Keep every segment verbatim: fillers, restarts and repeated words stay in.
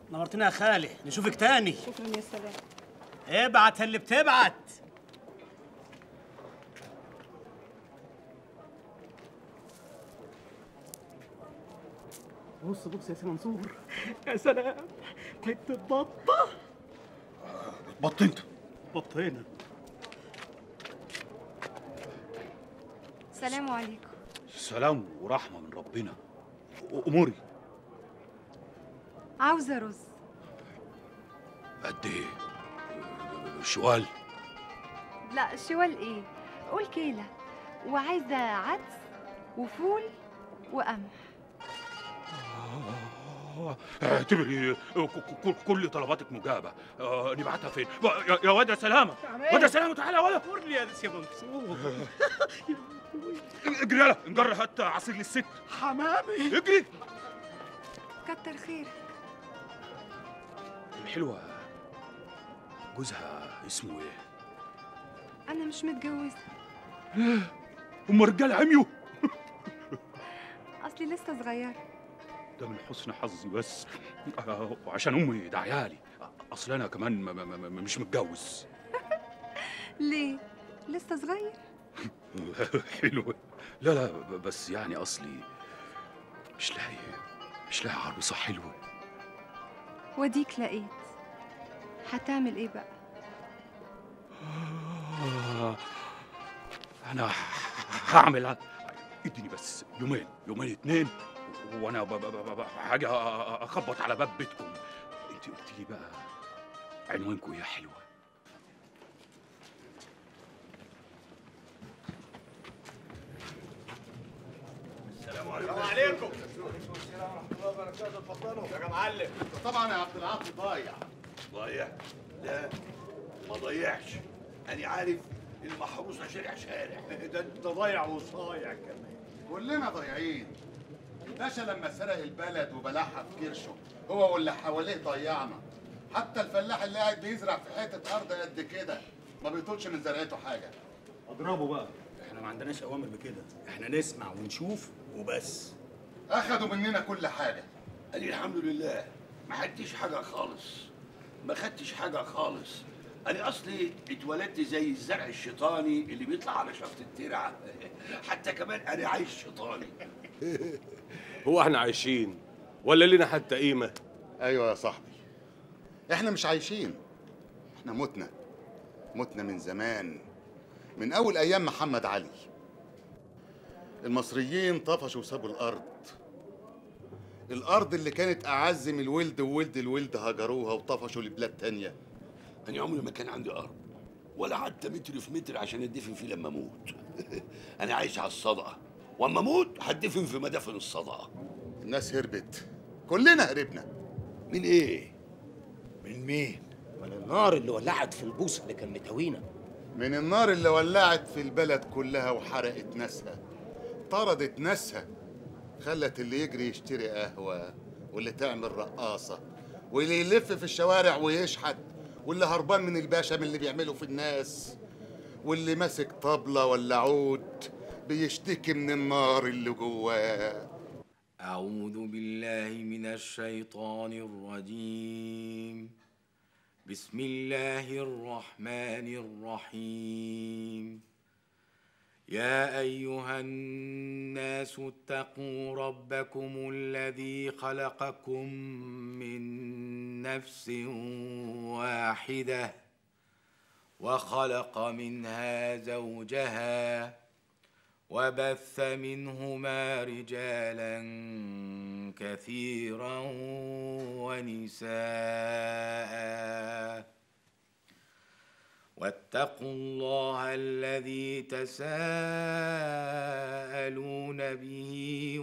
نورتنا يا خالي، نشوفك تاني. شكرا يا سلام. ابعت اللي بتبعت. بص بص يا سي منصور، يا سلام، حته بطه. بط انت؟ بطينا. السلام عليكم. سلام ورحمه من ربنا. اموري عاوزه رز. قد ايه؟ شوال؟ لا شوال ايه، قول كيله. وعايزه عدس وفول وقمح. اعتبري كل طلباتك مجابه. آه، نبعتها فين؟ يا- يا واد يا سلامه، واد يا سلامه، تعالى يا ولد. قول لي يا سي منصور. اجري يلا نجري، هات عصير للست. حمامي اجري. كتر خيرك. الحلوه جوزها اسمه ايه؟ انا مش متجوزه. هم رجال عميوا. اصلي لسه صغيره. ده من حسن حظي بس، آه، وعشان امي دعيالي. اصل انا كمان م- م- م- مش متجوز. ليه؟ لسه صغير. حلوه. لا لا بس يعني اصلي مش لاقي مش لاقي عروسه حلوه. وديك لقيت. هتعمل ايه بقى؟ آه، انا هعمل، اديني بس يومين يومين اتنين وانا ب- ب- ب- ب- حاجه اخبط على باب بيتكم. انت قلت لي بقى عنوانكم يا حلوه. السلام عليكم. وعليكم السلام ورحمه الله وبركاته. اتفضلوا يا معلم. طبعا يا عبد العاطي ضايع. ضايع؟ لا ما ضيعش، انا عارف المحروسه شارع شارع. ده انت ضايع وصايع كمان. كلنا ضايعين. باشا لما سرق البلد وبلعها في كرشه هو واللي حواليه ضيعنا. حتى الفلاح اللي قاعد بيزرع في حته ارض قد كده ما بيطولش من زرعته حاجه. اضربه بقى، احنا ما عندناش اوامر بكده، احنا نسمع ونشوف وبس. اخدوا مننا كل حاجه. قال لي الحمد لله ما حدش حاجه خالص، ما خدتش حاجه خالص. انا اصلي اتولدت زي الزرع الشيطاني اللي بيطلع على شفط الترعه. حتى كمان انا عايش شيطاني. هو احنا عايشين ولا لنا حتى قيمه؟ ايوه يا صاحبي، احنا مش عايشين، احنا متنا. متنا من زمان، من اول ايام محمد علي. المصريين طفشوا وسابوا الارض. الارض اللي كانت اعز من الولد وولد الولد هجروها وطفشوا لبلاد تانية. انا عمري ما كان عندي ارض ولا حتى متر في متر عشان ادفن فيه لما اموت. انا عايش على الصدقه، واما اموت هدفن في مدافن الصدقه. الناس هربت، كلنا هربنا. من ايه؟ من مين؟ من النار اللي ولعت في البوص اللي كان متهوينا. من النار اللي ولعت في البلد كلها وحرقت ناسها، طردت ناسها، خلت اللي يجري يشتري قهوة، واللي تعمل رقاصة، واللي يلف في الشوارع ويشحت، واللي هربان من الباشا من اللي بيعمله في الناس، واللي ماسك طبلة ولا عود بيشتكي من النار اللي جواه. أعوذ بالله من الشيطان الرجيم. بسم الله الرحمن الرحيم. يا أيها الناس اتقوا ربكم الذي خلقكم من نفس واحدة وخلق منها زوجها وبث منهما رجالا كثيرا ونساء واتقوا الله الذي تساءلون به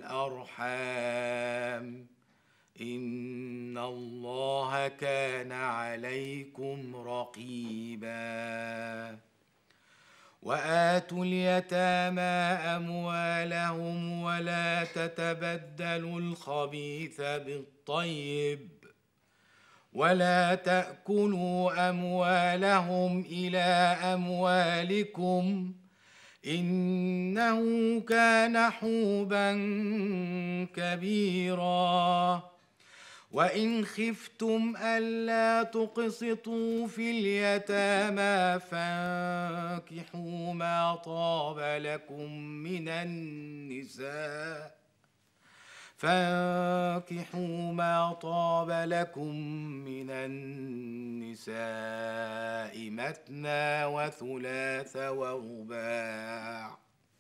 والأرحام إن الله كان عليكم رقيبا. وآتوا اليتامى أموالهم ولا تتبدلوا الخبيث بالطيب ولا تأكلوا أموالهم إلى أموالكم إنه كان حوبا كبيرا. وإن خفتم ألا تقسطوا في اليتامى فانكحوا ما طاب لكم من النساء فانكحوا ما طاب لكم من النساء مثنى وثلاث ورباع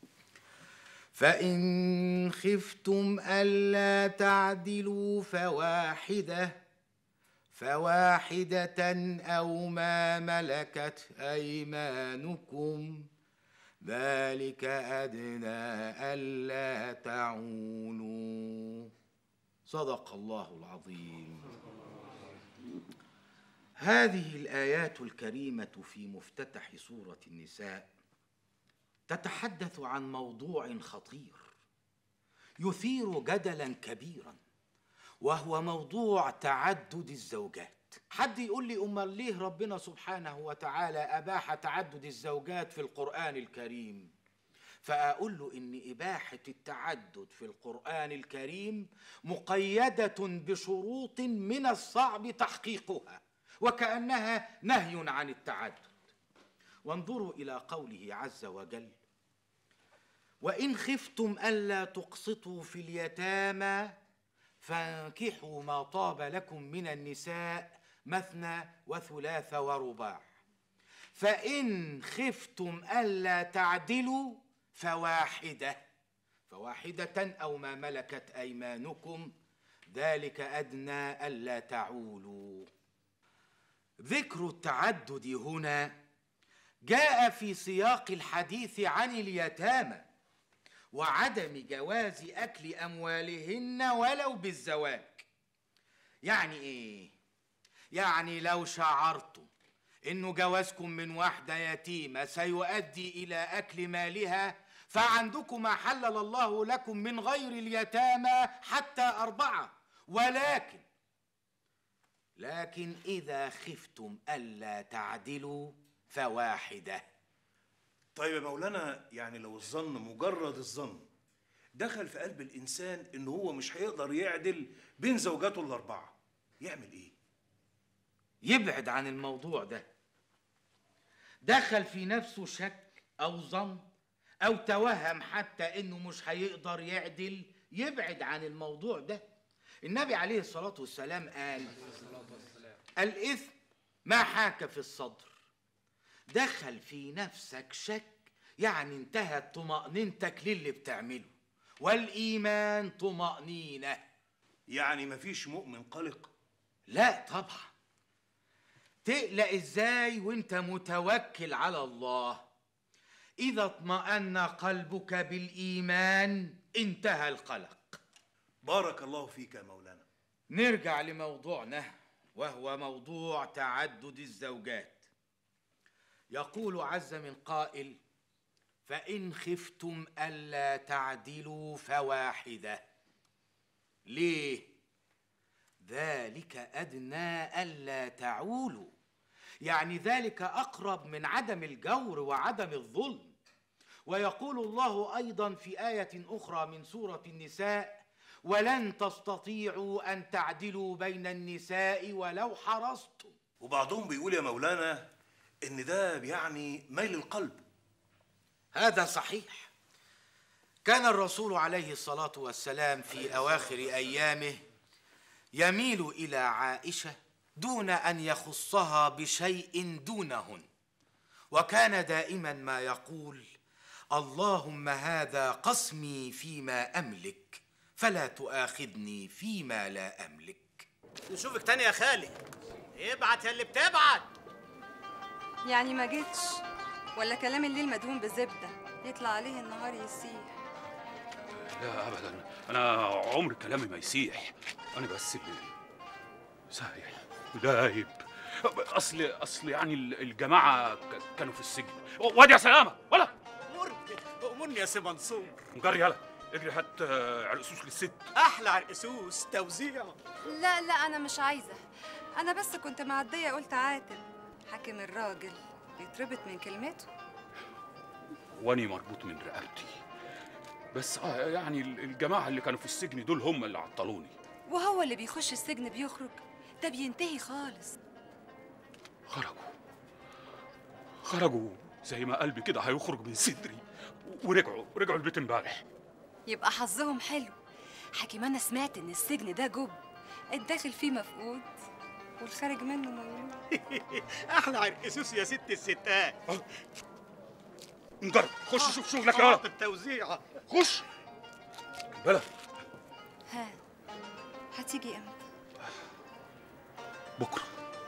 فإن خفتم ألا تعدلوا فواحدة فواحدة أو ما ملكت أيمانكم ذلك أدنى ألا تعولوا. صدق الله العظيم. هذه الآيات الكريمة في مفتتح سورة النساء تتحدث عن موضوع خطير يثير جدلا كبيرا، وهو موضوع تعدد الزوجات. حد يقول لي أمال ليه ربنا سبحانه وتعالى أباح تعدد الزوجات في القرآن الكريم؟ فأقول له إن إباحة التعدد في القرآن الكريم مقيدة بشروط من الصعب تحقيقها، وكأنها نهي عن التعدد. وانظروا إلى قوله عز وجل: وإن خفتم ألا تقسطوا في اليتامى فانكحوا ما طاب لكم من النساء مثنى وثلاث ورباع فإن خفتم ألا تعدلوا فواحدة فواحدة أو ما ملكت أيمانكم ذلك أدنى ألا تعولوا. ذكر التعدد هنا جاء في سياق الحديث عن اليتامى وعدم جواز أكل أموالهن ولو بالزواج. يعني إيه؟ يعني لو شعرتم إنه جوازكم من واحدة يتيمة سيؤدي إلى أكل مالها فعندكم ما حلل الله لكم من غير اليتامى حتى أربعة، ولكن لكن إذا خفتم ألا تعدلوا فواحدة. طيب يا مولانا، يعني لو الظن مجرد الظن دخل في قلب الإنسان إن هو مش هيقدر يعدل بين زوجاته الأربعة، يعمل إيه؟ يبعد عن الموضوع ده. دخل في نفسه شك أو ظن أو توهم حتى إنه مش هيقدر يعدل، يبعد عن الموضوع ده. النبي عليه الصلاة والسلام قال: الإثم ما حاك في الصدر. دخل في نفسك شك يعني انتهت طمأنينتك للي بتعمله، والإيمان طمأنينة. يعني مفيش مؤمن قلق؟ لا طبعا. تقلق ازاي وانت متوكل على الله؟ إذا اطمأن قلبك بالإيمان انتهى القلق. بارك الله فيك يا مولانا. نرجع لموضوعنا وهو موضوع تعدد الزوجات. يقول عز من قائل: فإن خفتم ألا تعدلوا فواحدة. ليه؟ ذلك أدنى ألا تعولوا، يعني ذلك أقرب من عدم الجور وعدم الظلم. ويقول الله أيضا في آية أخرى من سورة النساء: ولن تستطيعوا أن تعدلوا بين النساء ولو حرصتم. وبعضهم بيقول يا مولانا إن ده يعني ميل القلب. هذا صحيح. كان الرسول عليه الصلاة والسلام في أواخر أيامه يميل إلى عائشة دون أن يخصها بشيء دونهن، وكان دائما ما يقول: اللهم هذا قسمي فيما أملك فلا تؤاخذني فيما لا أملك. نشوفك تاني يا خالي. ابعت يا اللي بتبعت. يعني ما جيتش ولا كلام الليل مدهون بزبدة يطلع عليه النهار يسيح؟ لا أبدا، أنا عمر كلامي ما يسيح، أنا بس اللي سايح ودايب. أصل أصل يعني الجماعة كانوا في السجن. وادي يا سلامة ولا أمرني أمرني يا سي منصور. مجري يلا اجري هات عرقسوس للست. أحلى عرقسوس توزيع. لا لا أنا مش عايزة، أنا بس كنت معدية قلت عاتب حاكم الراجل بيتربط من كلمته. واني مربوط من رقبتي، بس اه يعني الجماعة اللي كانوا في السجن دول هم اللي عطلوني. وهو اللي بيخش السجن بيخرج، ده بينتهي خالص. خرجوا خرجوا زي ما قلبي كده هيخرج من صدري، ورجعوا رجعوا البيت امبارح. يبقى حظهم حلو. حكيم انا سمعت ان السجن ده جب، الداخل فيه مفقود والخارج منه مولود. احلى عرقسوس يا ست الستات. نجرب. خش شوف شغلك يا ولد. التوزيع. خش بلا. ها هتيجي امتى؟ بكره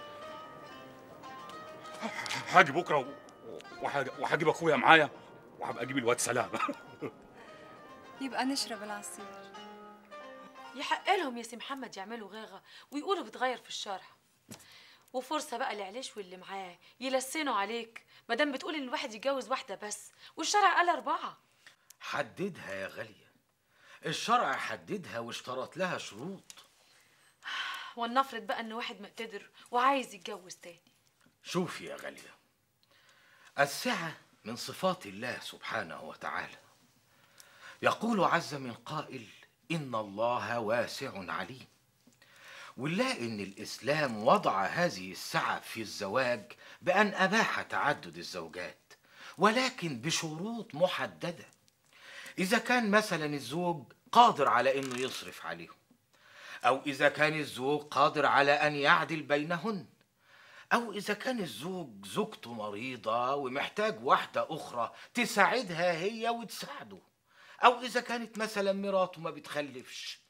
هاجي بكره وهجيب اخويا معايا وهبقى اجيب الواد سلامه. يبقى نشرب العصير. يحق لهم يا سي محمد يعملوا غاغه ويقولوا بتغير في الشرع، وفرصه بقى لعليش واللي معاه يلسنوا عليك ما دام بتقول ان الواحد يتجوز واحده بس والشرع قال اربعه. حددها يا غاليه، الشرع حددها واشترط لها شروط. ولنفرض بقى ان واحد مقتدر وعايز يتجوز تاني. شوفي يا غاليه، السعه من صفات الله سبحانه وتعالى. يقول عز من قائل: إن الله واسع عليم. ونلاقي إن الإسلام وضع هذه السعة في الزواج بأن أباح تعدد الزوجات، ولكن بشروط محددة. إذا كان مثلا الزوج قادر على إنه يصرف عليهم، أو إذا كان الزوج قادر على أن يعدل بينهن، أو إذا كان الزوج زوجته مريضة ومحتاج واحدة أخرى تساعدها هي وتساعده، أو إذا كانت مثلا مراته ما بتخلفش.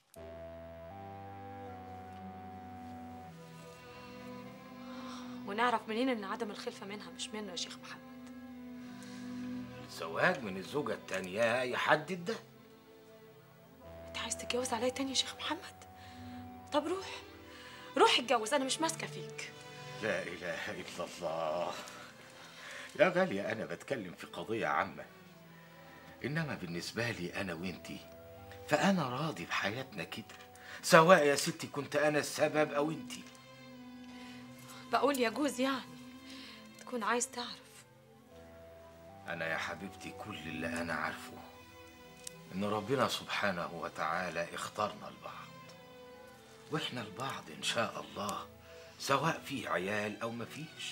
ونعرف منين إن عدم الخلفة منها مش منه يا شيخ محمد؟ الزواج من الزوجة التانية يحدد ده. أنت عايز تتجوز عليا تاني يا شيخ محمد؟ طب روح روح اتجوز، أنا مش ماسكة فيك. لا إله إلا الله يا غالية، أنا بتكلم في قضية عامة، إنما بالنسبة لي أنا وإنتي فأنا راضي بحياتنا كده، سواء يا ستي كنت أنا السبب أو إنتي. بقول يجوز يعني تكون عايز تعرف. أنا يا حبيبتي كل اللي أنا عارفه إن ربنا سبحانه وتعالى اختارنا لبعض، وإحنا لبعض إن شاء الله، سواء في عيال أو مفيش.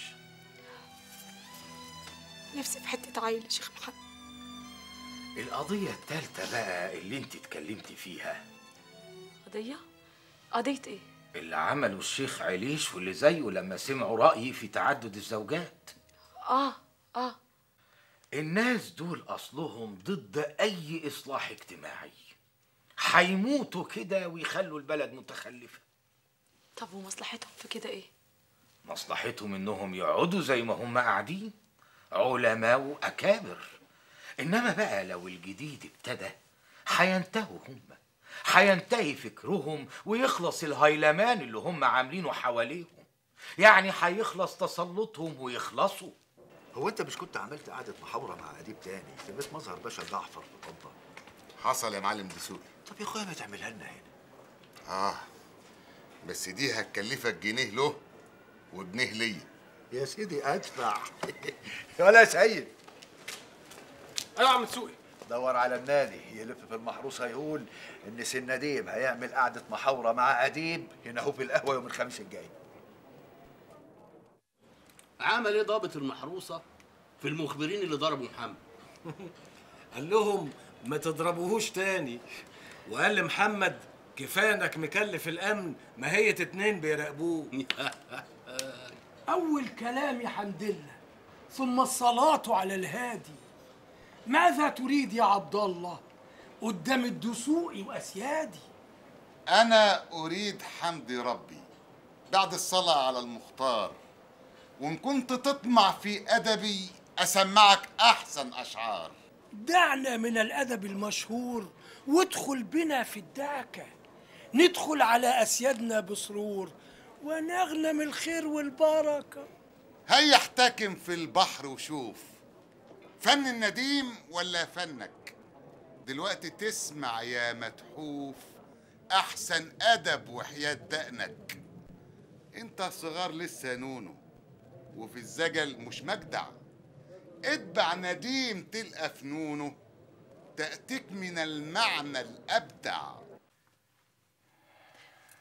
نفسي في حتة عيل يا شيخ محمد. القضية التالتة بقى اللي انت اتكلمتي فيها. قضية؟ قضية ايه؟ اللي عمله الشيخ عليش واللي زيه لما سمعوا رأيي في تعدد الزوجات. اه اه الناس دول أصلهم ضد أي إصلاح اجتماعي، هيموتوا كده ويخلوا البلد متخلفة. طب ومصلحتهم في كده ايه؟ مصلحتهم إنهم يقعدوا زي ما هم قاعدين، علماء وأكابر. إنما بقى لو الجديد ابتدى هينتهوا هم، هينتهي فكرهم ويخلص الهيلمان اللي هم عاملينه حواليهم، يعني هيخلص تسلطهم ويخلصوا. هو انت مش كنت عملت قعدة محاورة مع أديب تاني في بيت مظهر باشا جعفر في طنطا؟ حصل يا معلم دسوقي. طب يا اخويا ما تعملها لنا هنا. اه بس دي هتكلفك جنيه له وجنيه ليا. يا سيدي ادفع. ولا سيد. ايوه يا عم دسوقي. دور على النادي يلف في المحروسه يقول ان سي نديم هيعمل قعده محاوره مع اديب هنا هو في القهوه يوم الخميس الجاي. عمل ايه ضابط المحروسه في المخبرين اللي ضربوا محمد؟ قال لهم ما تضربوهوش تاني، وقال لمحمد كفايه انك مكلف الامن ما هي اتنين بيراقبوه. اول كلام يا حمد الله ثم الصلاه على الهادي. ماذا تريد يا عبد الله قدام الدسوقي واسيادي؟ انا اريد حمد ربي بعد الصلاه على المختار، وان كنت تطمع في ادبي اسمعك احسن اشعار. دعنا من الادب المشهور وادخل بنا في الدعكه، ندخل على اسيادنا بسرور ونغنم الخير والبركه. هيا احتكم في البحر وشوف فن النديم ولا فنك. دلوقتي تسمع يا متحوف احسن ادب وحياة دقنك. انت صغار لسه نونو وفي الزجل مش مجدع. اتبع نديم تلقى فنونه تأتيك من المعنى الأبدع.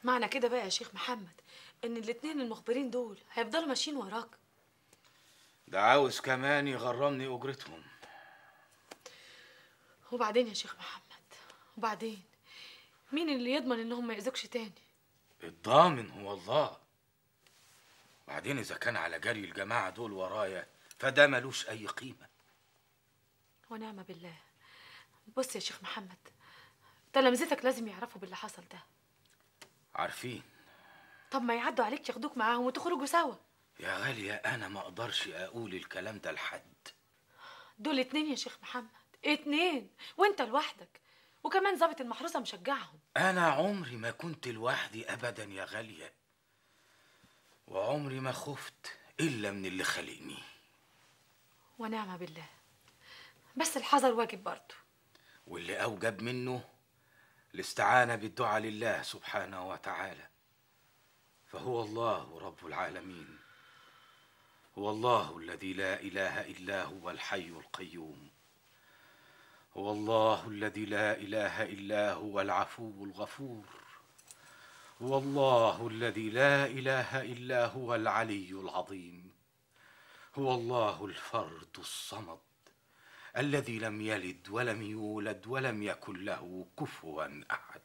معنى كده بقى يا شيخ محمد ان الاتنين المخبرين دول هيفضلوا ماشيين وراك؟ ده عاوز كمان يغرمني اجرتهم. وبعدين يا شيخ محمد، وبعدين مين اللي يضمن انهم ما يأذوكش تاني؟ الضامن هو الله. بعدين اذا كان على جري الجماعه دول ورايا فده ملوش اي قيمه. ونعم بالله. بص يا شيخ محمد، تلامذتك لازم يعرفوا باللي حصل ده. عارفين. طب ما يعدوا عليك ياخدوك معاهم وتخرجوا سوا. يا غاليه انا ما اقدرش اقول الكلام ده لحد. دول اتنين يا شيخ محمد، اتنين وانت لوحدك، وكمان ظابط المحروسه مشجعهم. انا عمري ما كنت لوحدي ابدا يا غاليه، وعمري ما خفت الا من اللي خلقني. ونعم بالله، بس الحذر واجب برضه، واللي اوجب منه الاستعانه بالدعاء لله سبحانه وتعالى، فهو الله رب العالمين، هو الله الذي لا اله الا هو الحي القيوم، هو الله الذي لا اله الا هو العفو الغفور، هو الله الذي لا اله الا هو العلي العظيم، هو الله الفرد الصمد الذي لم يلد ولم يولد ولم يكن له كفوا احد.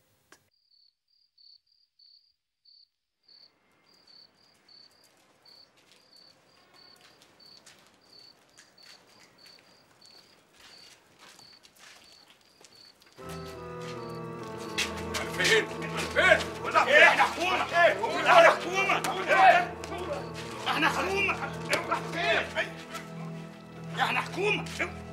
فين؟ فين؟ ايه احنا حكومة؟ احنا حكومة! احنا حكومة! فين؟ احنا حكومة!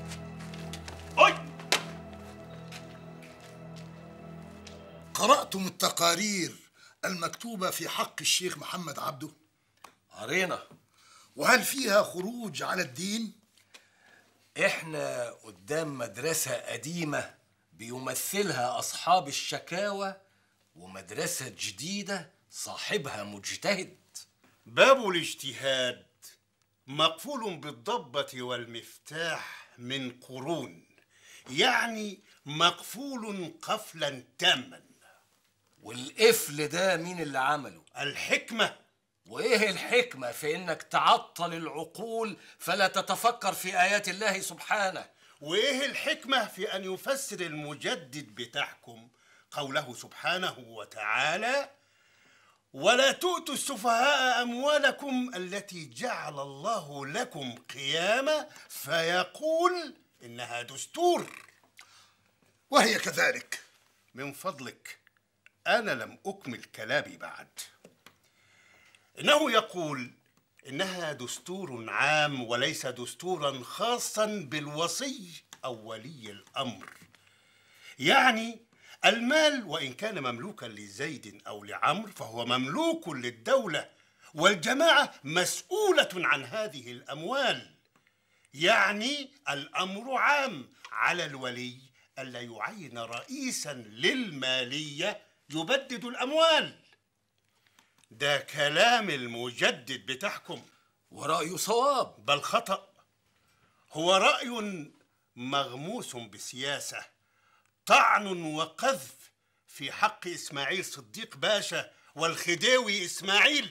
قرأتم التقارير المكتوبة في حق الشيخ محمد عبده؟ قرينا. وهل فيها خروج على الدين؟ احنا قدام مدرسة قديمة بيمثلها أصحاب الشكاوى، ومدرسة جديدة صاحبها مجتهد. باب الاجتهاد مقفول بالضبة والمفتاح من قرون، يعني مقفول قفلا تاما. والقفل ده مين اللي عمله؟ الحكمة. وايه الحكمة في انك تعطل العقول فلا تتفكر في آيات الله سبحانه؟ وايه الحكمة في ان يفسر المجدد بتاعكم قوله سبحانه وتعالى: ولا تؤتوا السفهاء أموالكم التي جعل الله لكم قياما، فيقول إنها دستور. وهي كذلك. من فضلك، أنا لم أكمل كلامي بعد. إنه يقول إنها دستور عام وليس دستورا خاصا بالوصي أو ولي الأمر. يعني المال وإن كان مملوكا لزيد أو لعمر فهو مملوك للدولة، والجماعة مسؤولة عن هذه الأموال. يعني الأمر عام على الولي ألا يعين رئيسا للمالية يبدد الأموال. ده كلام المجدد بتاعكم، ورأيه صواب بل خطأ. هو رأي مغموس بسياسة، طعن وقذف في حق إسماعيل صديق باشا والخديوي إسماعيل.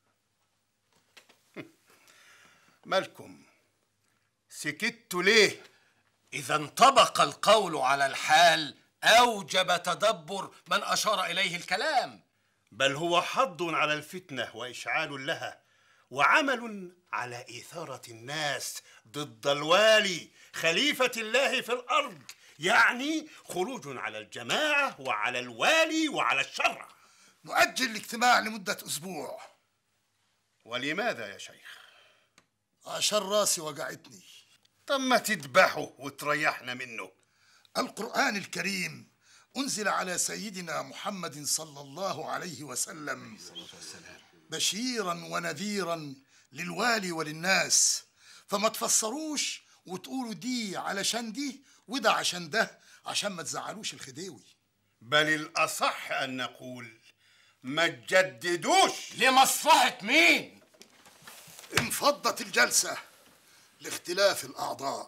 مالكم سكتوا ليه؟ إذا انطبق القول على الحال أوجب تدبر من أشار إليه الكلام، بل هو حض على الفتنة وإشعال لها، وعمل على إثارة الناس ضد الوالي خليفة الله في الأرض، يعني خروج على الجماعة وعلى الوالي وعلى الشرع. نؤجل الاجتماع لمدة أسبوع. ولماذا يا شيخ؟ عشان راسي وجعتني. طب ما تذبحه وتريحنا منه. القرآن الكريم أنزل على سيدنا محمد صلى الله عليه وسلم بشيرا ونذيرا للوالي وللناس، فما تفسروش وتقولوا دي علشان دي وده عشان ده عشان ما تزعلوش الخديوي. بل الأصح أن نقول ما تجددوش. لمصلحة مين؟ انفضت الجلسة لاختلاف الأعضاء.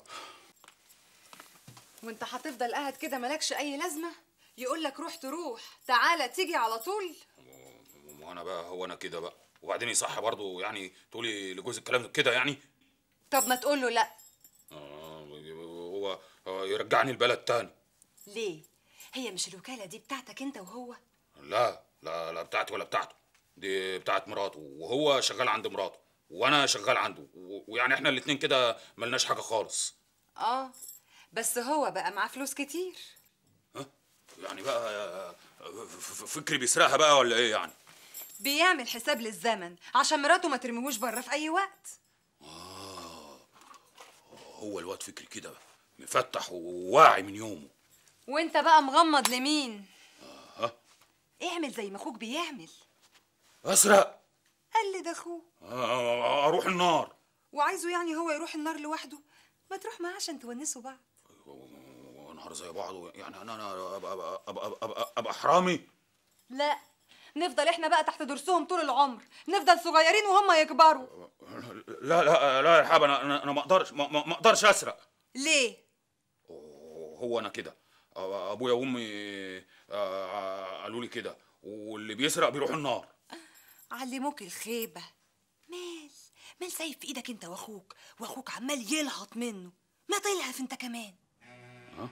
وانت هتفضل قاعد كده مالكش أي لازمة؟ يقول لك روح تروح، تعالى تيجي على طول. وانا بقى هو انا كده بقى، وبعدين يصح برضه يعني تقولي لجوز الكلام كده يعني؟ طب ما تقول له لا. آه هو هو يرجعني البلد تاني. ليه؟ هي مش الوكالة دي بتاعتك انت وهو؟ لا لا لا بتاعتي ولا بتاعته، دي بتاعت مراته، وهو شغال عند مراته وانا شغال عنده، ويعني احنا الاتنين كده ملناش حاجه خالص. اه بس هو بقى معاه فلوس كتير. ها؟ يعني بقى فكري بيسرقها بقى ولا ايه يعني؟ بيعمل حساب للزمن عشان مراته ما ترميهوش بره في اي وقت. اه هو الواد فكري كده مفتح وواعي من يومه. وانت بقى مغمض لمين؟ ها؟ اعمل زي ما اخوك بيعمل. اسرق؟ قال لي ده اخوه. آه اروح النار. وعايزه يعني هو يروح النار لوحده؟ ما تروح معاه عشان تونسوا بعض. نهار زي بعضه يعني انا انا ابقى ابقى ابقى, أبقى, أبقى حرامي؟ لا نفضل احنا بقى تحت درسهم طول العمر، نفضل صغيرين وهم يكبروا. لا لا لا يا رحاب، انا انا انا ما اقدرش ما, ما اقدرش اسرق. ليه؟ هو انا كده ابويا وامي قالوا لي كده، واللي بيسرق بيروح النار. علموك الخيبه. مال مال سايب في ايدك انت واخوك، واخوك عمال يلهط منه، ما تلهف انت كمان. ها؟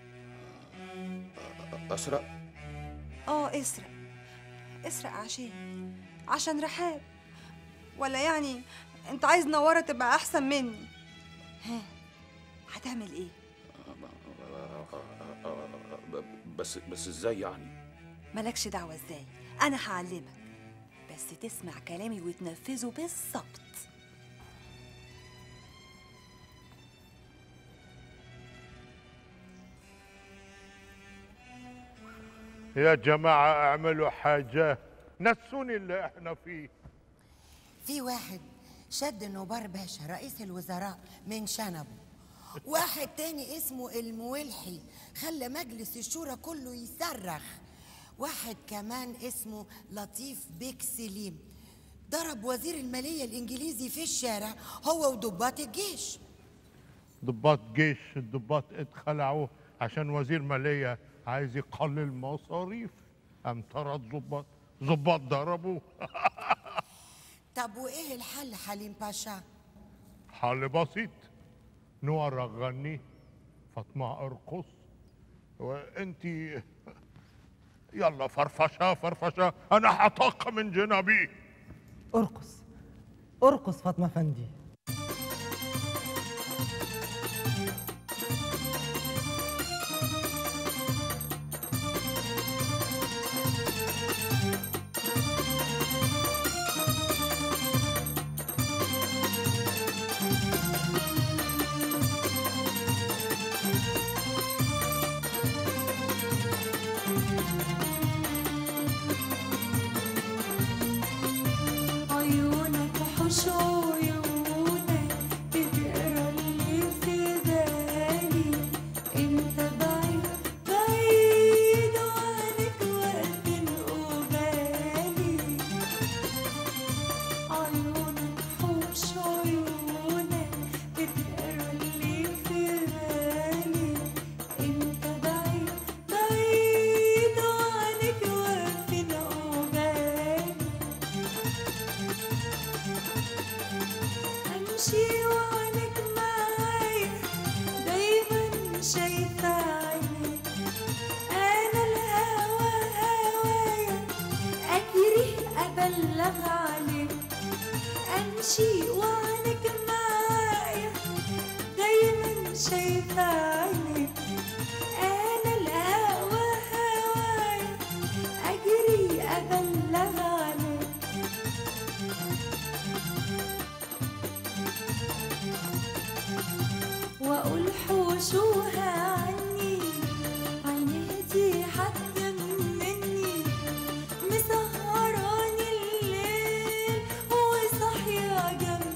اسرق؟ اه اسرق اسرق عشان عشان رحاب، ولا يعني انت عايز نوره تبقى احسن مني؟ ها هتعمل ايه؟ بس بس ازاي يعني؟ مالكش دعوه ازاي، انا هعلمك، بس تسمع كلامي وتنفذه بالظبط. يا جماعة اعملوا حاجة، نسوني اللي احنا فيه. في واحد شد نوبار باشا رئيس الوزراء من شنبه، واحد تاني اسمه المولحي خلى مجلس الشورى كله يصرخ، واحد كمان اسمه لطيف بيك سليم ضرب وزير المالية الإنجليزي في الشارع هو وضباط الجيش. ضباط جيش؟ الضباط اتخلعوه عشان وزير مالية عايز يقلل مصاريف، قام طرد ضباط ضباط ضربوه. طب وإيه الحل حليم باشا؟ حل بسيط، نور غني، فاطمة ارقص، وانتي يلا فرفشه فرفشه، انا هطق من جنابي. ارقص ارقص فاطمه فندي. مسهراني الليل وصاحية جنبي.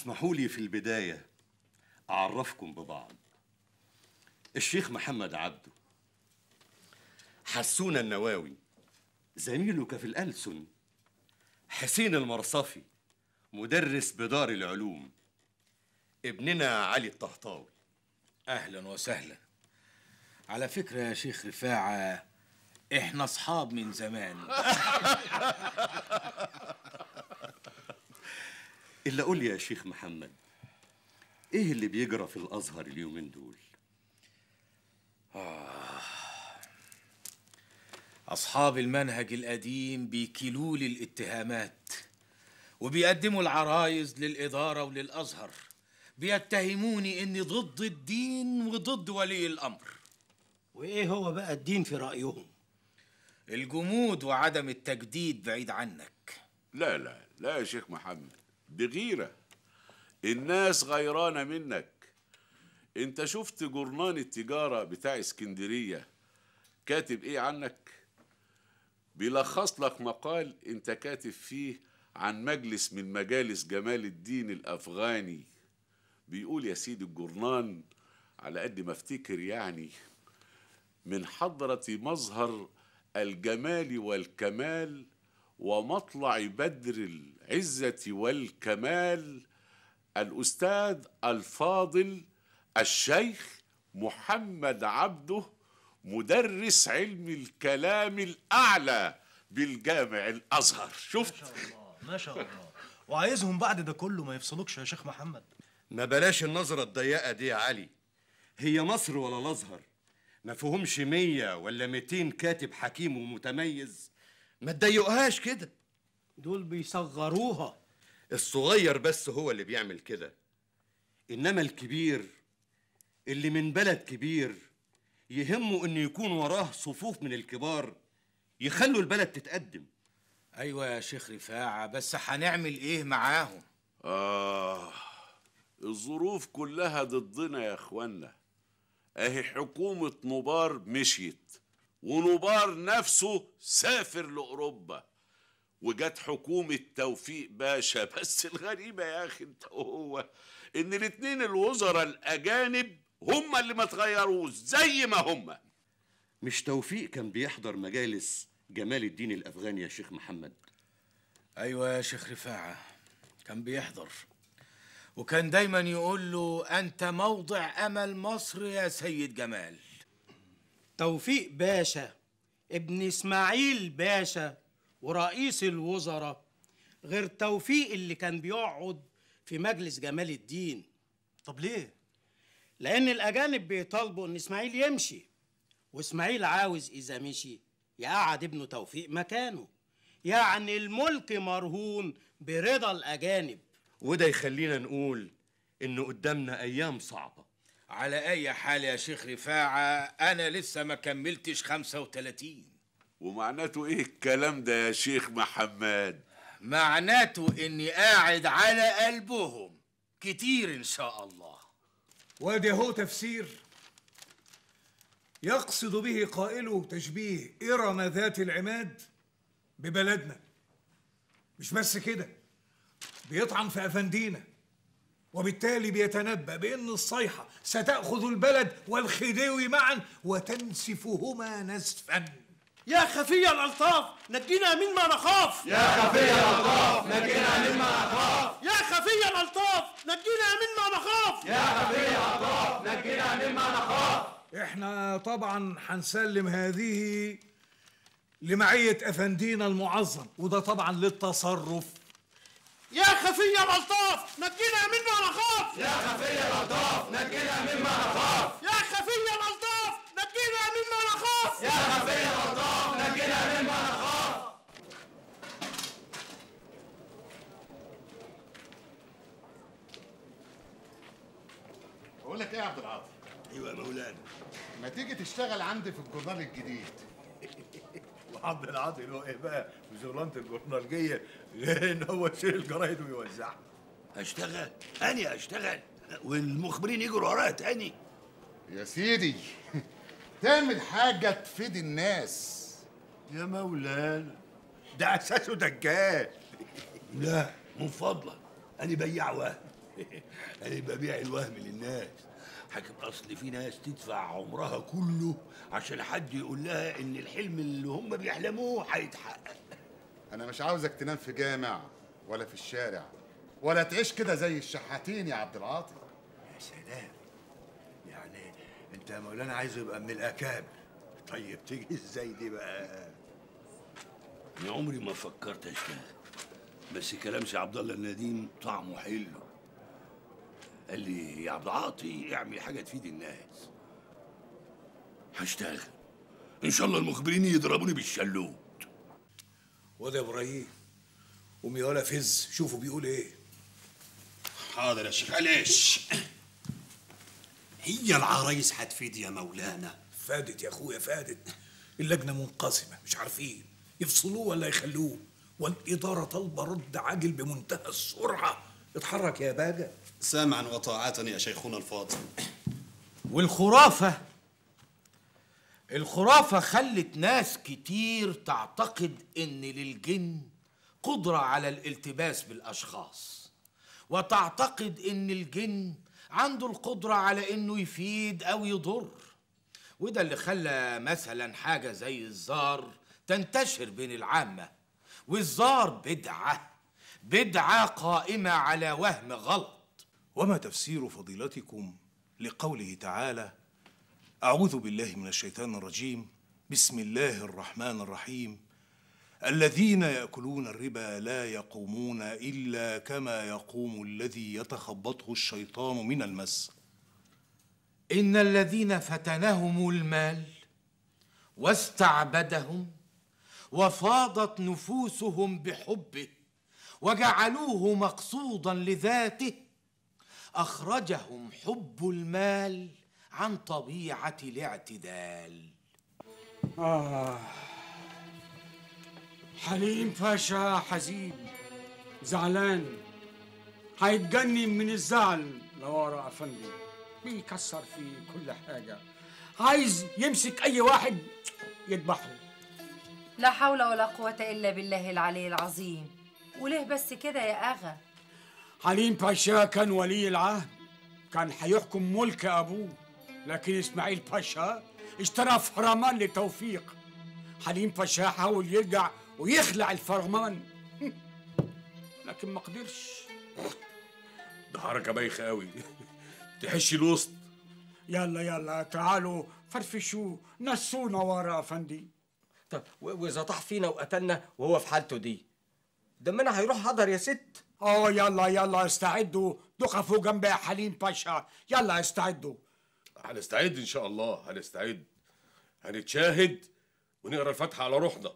اسمحوا لي في البداية أعرفكم ببعض. الشيخ محمد عبده، حسون النواوي زميلك في الألسن، حسين المرصفي مدرس بدار العلوم، ابننا علي الطهطاوي. اهلا وسهلا. على فكره يا شيخ رفاعه احنا اصحاب من زمان. إلا قول لي يا شيخ محمد، إيه اللي بيجرى في الأزهر اليومين دول؟ آه. أصحاب المنهج القديم بيكيلوا لي الاتهامات وبيقدموا العرايز للإدارة وللأزهر، بيتهموني إني ضد الدين وضد ولي الأمر. وإيه هو بقى الدين في رأيهم؟ الجمود وعدم التجديد بعيد عنك. لا لا لا يا شيخ محمد، دي غيرة. الناس غيرانة منك. انت شفت جورنان التجارة بتاع اسكندرية كاتب ايه عنك؟ بيلخص لك مقال انت كاتب فيه عن مجلس من مجالس جمال الدين الافغاني. بيقول يا سيدي الجورنان على قد ما افتكر يعني: من حضرة مظهر الجمال والكمال ومطلع بدر العزة والكمال الأستاذ الفاضل الشيخ محمد عبده، مدرس علم الكلام الأعلى بالجامع الأزهر. شفت؟ ما شاء الله ما شاء الله. وعايزهم بعد ده كله ما يفصلوكش يا شيخ محمد. ما بلاش النظرة الضيقة دي يا علي. هي مصر ولا الأزهر ما فيهمش مية ولا ميتين كاتب حكيم ومتميز؟ ما تضايقوهاش كده. دول بيصغروها. الصغير بس هو اللي بيعمل كده، إنما الكبير اللي من بلد كبير يهمه إنه يكون وراه صفوف من الكبار يخلوا البلد تتقدم. أيوة يا شيخ رفاعة، بس هنعمل إيه معاهم؟ آه، الظروف كلها ضدنا يا إخوانا. أهي حكومة نبار مشيت، ونبار نفسه سافر لأوروبا، وجت حكومة توفيق باشا. بس الغريبة يا أخي أنت هو إن الاتنين الوزراء الأجانب هم اللي ما تغيروش زي ما هم. مش توفيق كان بيحضر مجالس جمال الدين الأفغاني يا شيخ محمد؟ أيوة يا شيخ رفاعة، كان بيحضر وكان دايما يقول له: أنت موضع أمل مصر يا سيد جمال. توفيق باشا ابن إسماعيل باشا ورئيس الوزراء غير توفيق اللي كان بيقعد في مجلس جمال الدين. طب ليه؟ لأن الأجانب بيطالبوا إن إسماعيل يمشي، وإسماعيل عاوز إذا مشي يقعد ابنه توفيق مكانه. يعني الملك مرهون برضا الأجانب. وده يخلينا نقول إنه قدامنا أيام صعبة. على أي حال يا شيخ رفاعة، أنا لسه ما كملتش خمسة وتلاتين. ومعناته إيه الكلام ده يا شيخ محمد؟ معناته إني قاعد على قلبهم كتير إن شاء الله. وادي هو تفسير يقصد به قائله تشبيه إرم ذات العماد ببلدنا. مش بس كده، بيطعن في أفندينا، وبالتالي بيتنبأ بأن الصيحة ستأخذ البلد والخديوي معا وتنسفهما نسفا. يا خفي الألطاف نجينا مما نخاف. يا خفي الألطاف نجينا مما نخاف. يا خفي الألطاف نجينا مما نخاف. يا خفي الألطاف نجينا مما نخاف. احنا طبعا هنسلم هذه لمعية أفندينا المعظم، وده طبعا للتصرف. يا خفي الألطاف نجينا مما نخاف. يا خفي الألطاف نجينا مما نخاف. يا خفي الألطاف نجينا مما نخاف. يا خفي الألطاف نجينا مما نخاف. بقول لك ايه يا عبد العاطي؟ ايوه يا مولانا. ما تيجي تشتغل عندي في الجورنال الجديد؟ وعبد العاطي له ايه بقى في شغلانه الجورنالجيه غير ان هو يشيل الجرايد ويوزعها؟ اشتغل؟ اني اشتغل والمخبرين يجروا ورايا تاني؟ يا سيدي تعمل حاجه تفيد الناس. يا مولانا ده اساسه دجال. لا من فضلك، انا بياع وهم. انا ببيع الوهم للناس. حاكم اصل في ناس تدفع عمرها كله عشان حد يقول لها ان الحلم اللي هم بيحلموه هيتحقق. انا مش عاوزك تنام في جامع ولا في الشارع ولا تعيش كده زي الشحاتين يا عبد العاطي. يا سلام، يعني انت يا مولانا عايزه يبقى من الاكابر. طيب تيجي ازاي دي بقى؟ انا عمري ما فكرت اشتغل، بس كلام سي عبد الله النديم طعمه حلو. قال لي يا عبد العاطي اعمل حاجه تفيد الناس. هشتغل ان شاء الله المخبرين يضربوني بالشلوت. واد يا ابراهيم، قوم يا ولا فز شوفوا بيقول ايه. حاضر يا شيخ. معلش، هي العرايس هتفيد يا مولانا؟ فادت يا اخويا فادت. اللجنه منقسمه مش عارفين يفصلوه ولا يخلوه، والاداره طالبه رد عاجل بمنتهى السرعه. اتحرك يا باجا. سامعا وطاعة يا شيخنا الفاضل. والخرافة الخرافة خلت ناس كتير تعتقد إن للجن قدرة على الالتباس بالأشخاص، وتعتقد إن الجن عنده القدرة على إنه يفيد أو يضر. وده اللي خلى مثلا حاجة زي الزار تنتشر بين العامة. والزار بدعة بدعة قائمة على وهم غلط. وما تفسير فضيلتكم لقوله تعالى: أعوذ بالله من الشيطان الرجيم، بسم الله الرحمن الرحيم، الذين يأكلون الربا لا يقومون إلا كما يقوم الذي يتخبطه الشيطان من المس. إن الذين فتنهم المال واستعبدهم وفاضت نفوسهم بحبه وجعلوه مقصودا لذاته أخرجهم حب المال عن طبيعة الاعتدال. آه حليم باشا حزين زعلان، هيتجنن من الزعل لورا أفندي، بيكسر في كل حاجة، عايز يمسك أي واحد يذبحه. لا حول ولا قوة إلا بالله العلي العظيم. وليه بس كده يا أغا؟ حليم باشا كان ولي العهد، كان هيحكم ملك أبوه، لكن إسماعيل باشا اشترى فرمان لتوفيق. حليم باشا حاول يرجع ويخلع الفرمان لكن ما قدرش. ده حركة بايخة قوي تحشي الوسط. يلا يلا تعالوا فرفشوا نسونا ورا أفندي. طب وإذا طاح فينا وقتلنا وهو في حالته دي، دمنا هيروح هدر يا ست. اه يلا يلا استعدوا، دقفوا جنب يا حليم باشا، يلا استعدوا. هنستعد ان شاء الله، هنستعد، هنتشاهد ونقرا الفاتحه على روحنا.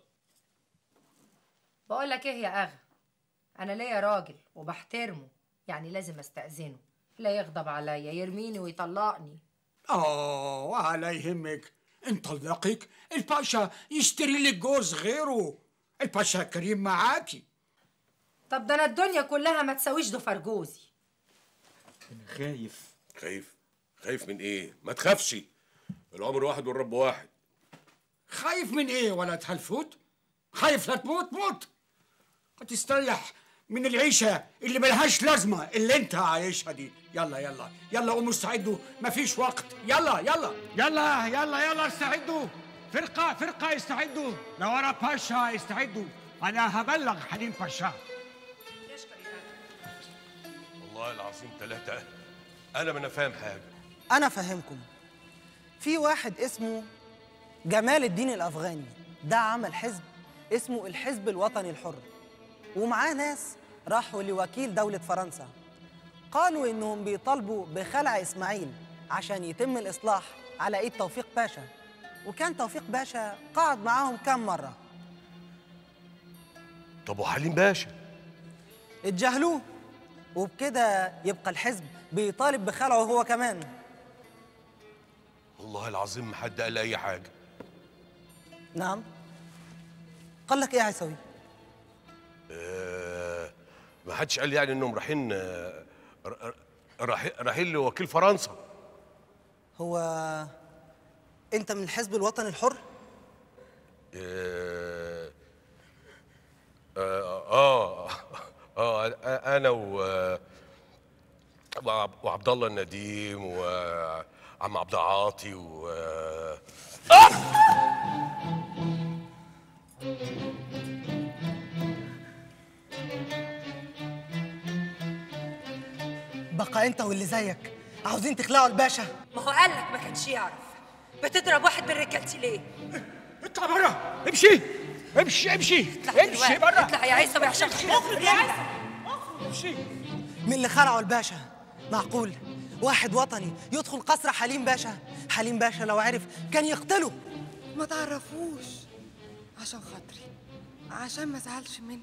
بقول لك ايه يا اغا، انا ليا راجل وبحترمه، يعني لازم استأذنه، لا يغضب عليا يرميني ويطلقني. اه ولا يهمك، انت طلقك الباشا يشتري لك جوز غيره، الباشا كريم معاكي. طب ده انا الدنيا كلها ما تساويش ضفر جوزي. انا خايف. خايف؟ خايف من ايه؟ ما تخافش، العمر واحد والرب واحد. خايف من ايه ولا تهلفوت؟ خايف لا تموت موت، هتستريح من العيشة اللي ملهاش لازمة اللي انت عايشها دي. يلا يلا يلا قوموا استعدوا، مفيش وقت، يلا يلا يلا يلا يلا استعدوا، فرقة فرقة استعدوا، نوارا باشا استعدوا، أنا هبلغ حليم باشا. والله العظيم ثلاثة أنا ما أنا فاهم حاجة. أنا فاهمكم. في واحد اسمه جمال الدين الأفغاني، ده عمل حزب اسمه الحزب الوطني الحر، ومعاه ناس راحوا لوكيل دولة فرنسا، قالوا إنهم بيطالبوا بخلع إسماعيل عشان يتم الإصلاح على إيد توفيق باشا، وكان توفيق باشا قعد معاهم كام مرة. طب وحليم باشا؟ اتجاهلوه، وبكده يبقى الحزب بيطالب بخلعه هو كمان. والله العظيم ما حد قال أي حاجة. نعم؟ قال لك إيه يا عيسوي؟ أه ما حدش قال يعني إنهم رايحين آه، رايحين رايحين لوكيل فرنسا. هو أنت من الحزب الوطني الحر؟ آه آه, آه, آه, آه أنا و وعب- وعبد الله النديم وعم عبد العاطي و بقى انت واللي زيك عاوزين تخلعوا الباشا. ما هو قالك ما كانش يعرف. بتضرب واحد من رجالتي ليه؟ اطلع بره، امشي امشي امشي امشي بره. اطلع يا عيسى ويا شيخ. اخرج يا عيسى امشي. من اللي خلعوا الباشا. معقول واحد وطني يدخل قصر حليم باشا؟ حليم باشا لو عرف كان يقتله. ما تعرفوش عشان خاطري، عشان ما ازعلش منك.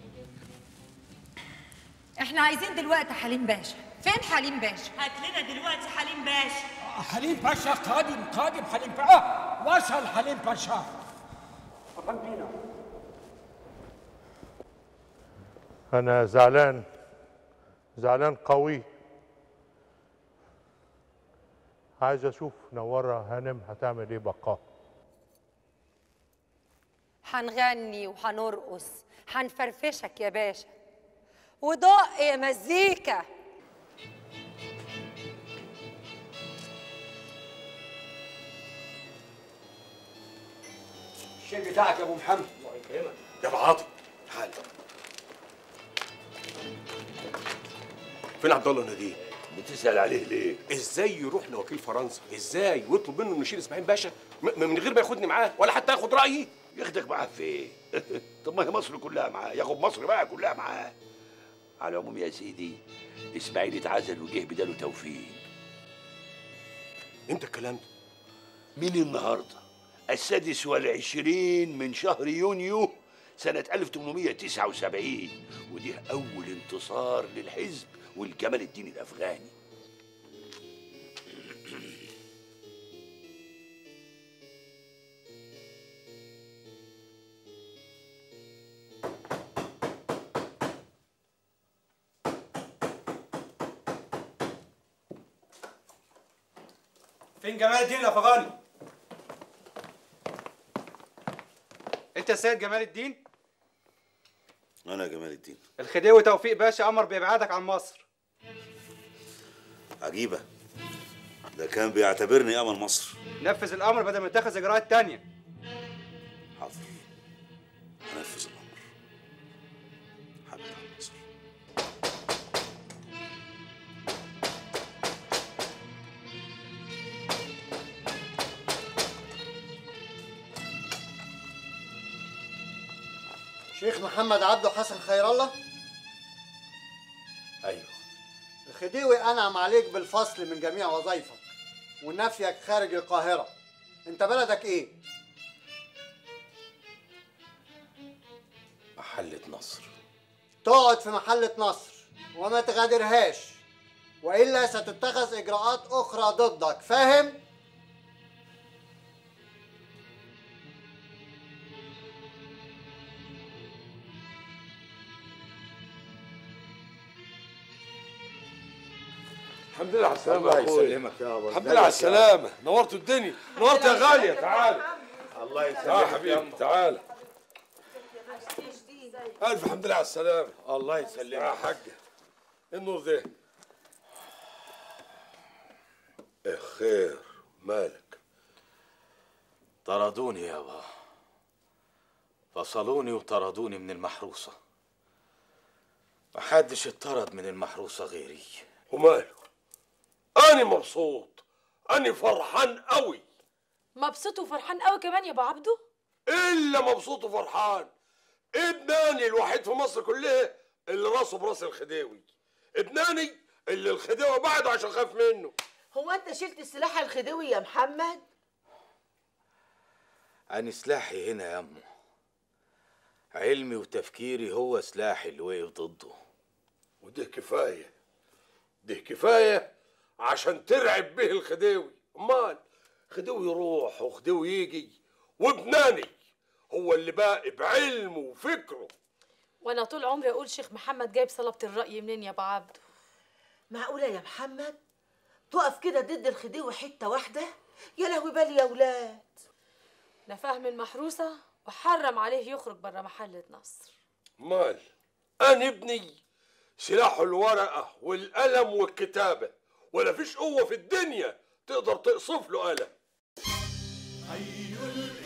احنا عايزين دلوقتي حليم باشا. فين حليم باشا؟ هات لنا دلوقتي حليم باشا. حليم باشا قادم قادم حليم باشا. آه وصل حليم باشا. اتفضل بينا. أنا زعلان زعلان قوي. عايز أشوف نورة هانم هتعمل إيه بقى. هنغني وهنرقص، هنفرفشك يا باشا، ودق يا مزيكا. الشيء بتاعك يا ابو محمد. يا ابو عاطي تعال. فين عبد الله النديم؟ بتسأل عليه ليه؟ ازاي يروح لوكيل فرنسا؟ ازاي ويطلب منه انه يشيل اسماعيل باشا م- من غير ما ياخدني معاه ولا حتى ياخد رايي؟ ياخدك معاه في ايه؟ طب ما هي مصر كلها معاه، ياخد مصر بقى كلها معاه. على العموم يا سيدي، اسماعيل اتعزل وجه بداله توفيق. امتى الكلام ده؟ من النهارده السادس والعشرين من شهر يونيو سنة ألف وثمانمائة وتسعة وسبعين، ودي أول انتصار للحزب والجمال الدين الأفغاني. فين جمال الدين الافغاني؟ انت السيد جمال الدين؟ أنا جمال الدين. الخديوي توفيق باشا امر بابعادك عن مصر. عجيبة، ده كان بيعتبرني أمل مصر. نفذ الامر بدل ما تتخذ اجراءات تانية. حاضر، هنفذ الأمر. حبيبي مصر. شيخ محمد عبده حسن خير الله. ايوه. الخديوي انعم عليك بالفصل من جميع وظائفك ونفيك خارج القاهره. انت بلدك ايه؟ محلة نصر. تقعد في محلة نصر وما تغادرهاش، والا ستتخذ اجراءات اخرى ضدك، فاهم؟ الحمد لله على السلامة الله يا أخوي. يسلمك يابا. الحمد لله على السلامة، نورت الدنيا، نورت يا غالية. تعال. الله يسلمك. تعال حبيبي، تعال. ألف الحمد لله على السلامة. الله يسلمك يا حاجة. النور ده. إيه خير، مالك؟ طردوني يابا، فصلوني وطردوني من المحروسة. محدش اتطرد من المحروسة غيري. وماله؟ أنا مبسوط، أنا فرحان قوي. مبسوط وفرحان قوي كمان يا ابو عبده؟ إلا مبسوط وفرحان. ابناني الوحيد في مصر كلها اللي راسه براس الخديوي. ابناني اللي الخديوي بعده عشان خاف منه. هو انت شلت السلاح الخديوي يا محمد؟ أنا سلاحي هنا يا أمه، علمي وتفكيري هو سلاحي اللي وقف ضده. وده كفاية، ده كفاية عشان ترعب به الخديوي. امال خديوي يروح وخديوي يجي، وابناني هو اللي باقي بعلمه وفكره. وانا طول عمري اقول شيخ محمد جايب صلابة الرأي منين يا ابو عبده؟ معقولة يا محمد تقف كده ضد الخديوي حتة واحدة؟ يا لهوي بالي يا ولاد. ده فهم المحروسة وحرم عليه يخرج بره محلة نصر. امال انا ابني سلاحه الورقة والقلم والكتابة، ولا فيش قوة في الدنيا تقدر تقصف له قلم.